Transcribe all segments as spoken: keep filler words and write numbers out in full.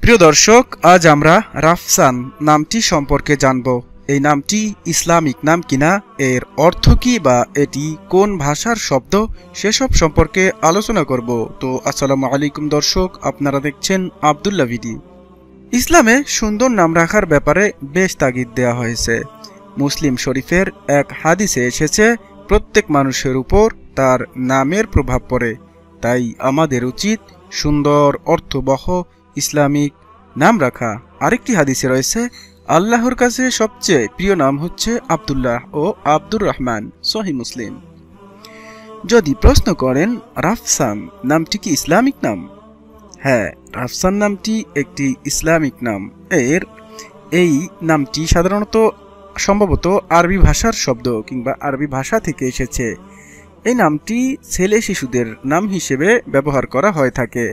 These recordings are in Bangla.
প্রিয় দর্শক, আজ আমরা রাফসান নামটি সম্পর্কে জানব। এই নামটি ইসলামিক নাম কিনা, এর অর্থ কি বা এটি কোন ভাষার শব্দ, সেসব সম্পর্কে আলোচনা করব। তো আসসালামু আলাইকুম দর্শক, আপনারা দেখছেন আব্দুল্লাহ ভিডি। ইসলামে সুন্দর নাম রাখার ব্যাপারে বেশ তাগিদ দেওয়া হয়েছে। মুসলিম শরীফের এক হাদিসে এসেছে, প্রত্যেক মানুষের উপর তার নামের প্রভাব পড়ে। তাই আমাদের উচিত সুন্দর অর্থবহ ইসলামিক নাম রাখা। আরেকটি হাদিসে রয়েছে, আল্লাহর কাছে সবচেয়ে প্রিয় নাম হচ্ছে আব্দুল্লাহ ও আব্দুর রহমান, সহিহ মুসলিম। যদি প্রশ্ন করেন রাফসান নামটি কি ইসলামিক নাম? হ্যাঁ, রাফসান নামটি একটি ইসলামিক নাম। এর এই নামটি সাধারণত সম্ভবত আরবি ভাষার শব্দ কিংবা আরবি ভাষা থেকে এসেছে। এই নামটি ছেলে শিশুদের নাম হিসেবে ব্যবহার করা হয়ে থাকে।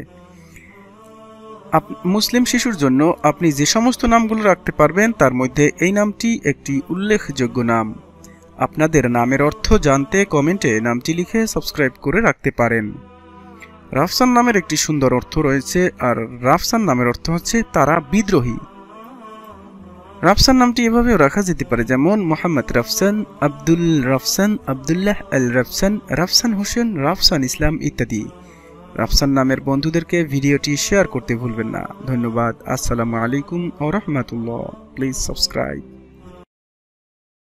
মুসলিম শিশুর জন্য আপনি যে সমস্ত নামগুলো রাখতে পারবেন তার মধ্যে এই নামটি একটি উল্লেখযোগ্য নাম। আপনাদের নামের অর্থ জানতে কমেন্টে নামটি লিখে সাবস্ক্রাইব করে রাখতে পারেন। রাফসান নামের একটি সুন্দর অর্থ রয়েছে, আর রাফসান নামের অর্থ হচ্ছে তারা বিদ্রোহী। রাফসান নামটি এভাবেও রাখা যেতে পারে, যেমন মোহাম্মদ রাফসান, আব্দুল রাফসান, আবদুল্লাহ আল রাফসান, রাফসান হোসেন, রাফসান ইসলাম ইত্যাদি। রাফসান নামের বন্ধুদেরকে ভিডিওটি শেয়ার করতে ভুলবেন না। ধন্যবাদ। আসসালামু আলাইকুম ওয়া রাহমাতুল্লাহ। Please subscribe.